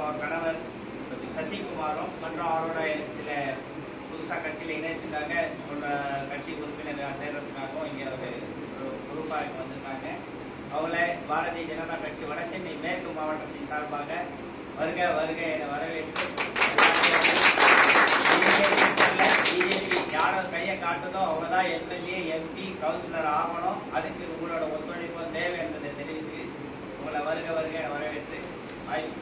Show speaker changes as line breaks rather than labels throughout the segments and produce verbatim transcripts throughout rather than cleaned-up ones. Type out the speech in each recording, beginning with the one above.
அவர் கணவர் சசிகுமாரும் மற்றும் அவரோட சில புதுசாக கட்சியில் இணையத்துக்காக அவரோட கட்சி உறுப்பினர் சேர்றதுக்காகவும் இங்கே ஒரு குரூப்பாக வந்திருக்காங்க. அவங்கள பாரதிய ஜனதா கட்சி வடசென்னை மேற்கு மாவட்டத்தின் சார்பாக வருக வருக என வரவேற்று பிஜேபி யாரும் கையை காட்டுதோ அவங்க தான் எம்எல்ஏ எம்பி கவுன்சிலர் ஆகணும், அதுக்கு உங்களோட ஒத்துழைப்பு தேவை என்பதை தெரிவித்து உங்களை வருக வருக என வரவேற்று வாய்ப்பு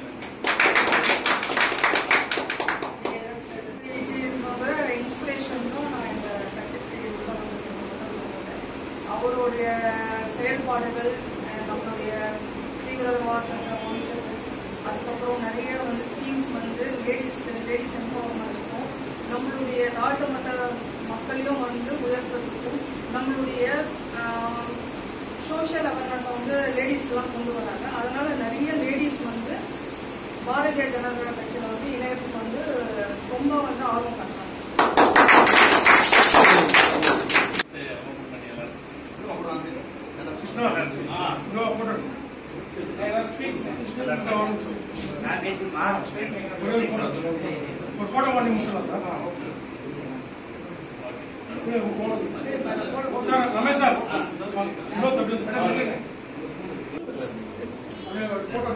அவருடைய செயல்பாடுகள் நம்மளுடைய தீவிரவாத அமைச்சர்கள், அதுக்கப்புறம் நிறைய வந்து ஸ்கீம்ஸ் வந்து லேடிஸ்க்கு லேடிஸ் எம்பவர்மெண்ட் இருக்கும், நம்மளுடைய தாழ்த்தப்பட்ட மக்களையும் வந்து உயர்த்துறதுக்கும் நம்மளுடைய சோஷியல் அவேர்னஸ் வந்து லேடிஸ்க்கு தான் கொண்டு வராங்க. அதனால நிறைய லேடிஸ் வந்து பாரதிய ஜனதா கட்சியில் வந்து இணையத்துக்கு வந்து ரொம்ப வந்து ஆர்வம் காட்டுறாங்க.
ஒரு போட்டோ பண்ணி முடிச்சலாம் sir. Sir Ramesh sir photo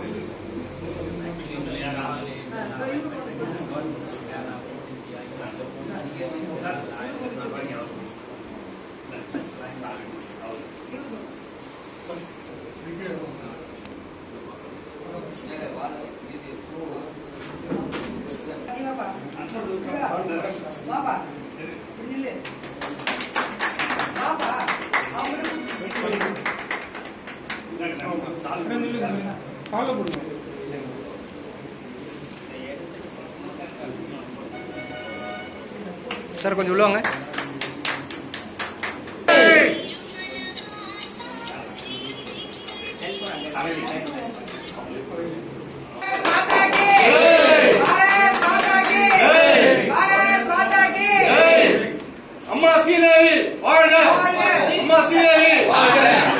sir கொஞ்சம் உள்ள வாங்க.
அம்மா ஸ்ரீதேவி வாழ்க, அம்மா ஸ்ரீதேவி வாழ்க.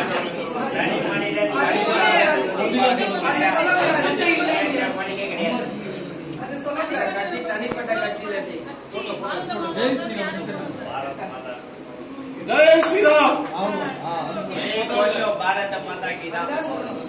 தனிப்பட்ட கட்சியில்
ஜெய் ஸ்ரீராம்.
பாரத மாதா கி